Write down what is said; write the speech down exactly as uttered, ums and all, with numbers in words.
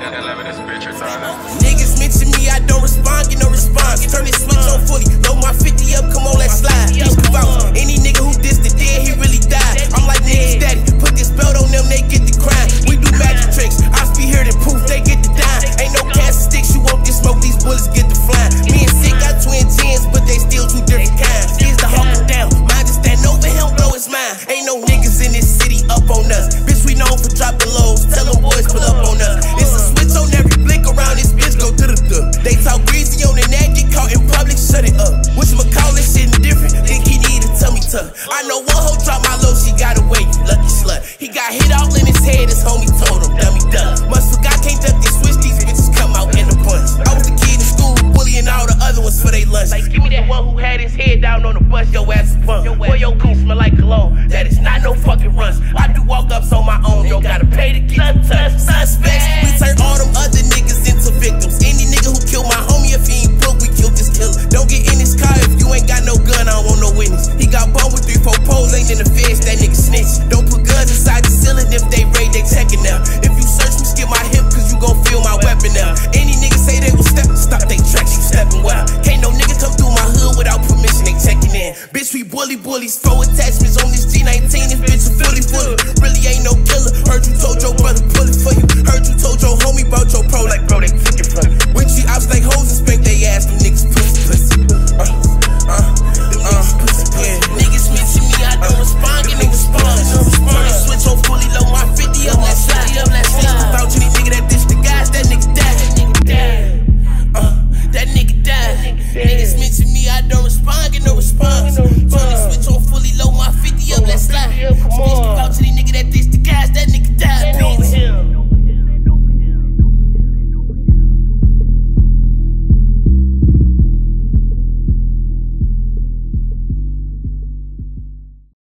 Niggas mention me, I don't respond, get no response. Turn this switch on fully, load my fifty up, come on, let's slide. Bitch, come out. Any nigga who dissed the dead, he really died. I'm like niggas daddy, put this belt on them, they get the crime. We do magic tricks, I be here to proof, they get the dime. Ain't no cancer sticks, you won't get smoke, these bullets get the flying. Me and Sick got twin tens, but they still two different kinds. Here's the hawk down, mine just stand over him, blow his mind. Ain't no niggas in this city up on us. Bitch, we known for dropping lows, tell them boys pull up on us. It's a switch on every blick around this bitch, go to the duh. They talk greasy on the neck, get caught in public, shut it up. Which McCall this shit different, think he need a tummy tuck. I know one hoe dropped my low, she got away, lucky slut. He got hit all in his head, his homie told him, dummy duck. Must forgot, can't duck this switch, these bitches come out in a bunch. I was the kid in school, bullying all the other ones for they lunch. Like, give me that one who had his head down on the bus, your ass is punk. Boy, your goose smell like cologne, that is not no fucking runs. I do walk-ups on my own, yo, gotta pay to get touch. Suspects, we turn all them other niggas into victims. Any nigga who killed my homie, if he ain't broke, we killed this killer. Don't get in this car if you ain't got no gun, I don't want no witness. He got bumped with three, four poles, ain't in the feds, that nigga snitch. Don't put guns inside the ceiling, if they raid, they checking them. If you search me, skip my hip, cause you gon' feel my weapon now. Any nigga say they will step, stop they tracks, you stepping wild. Can't no nigga come through my hood without permission, they checking in. Bitch, we bully bullies, four attachments on this G nineteen, this bitch is fully fully. Really ain't no killer, heard you told your brother pull it for you. Heard you told your homie about your pro, like bro, they took it from you. With you ops like hoes and spank they ass, them niggas pussy pussy. Uh, uh, uh, yeah. Niggas mention me, I don't respond, get no response. Turn this switch on fully, load my fifty up, let's slide. Let's slide. About any nigga that ditch the guys, that nigga died. Uh, that nigga died. Niggas mention me, I don't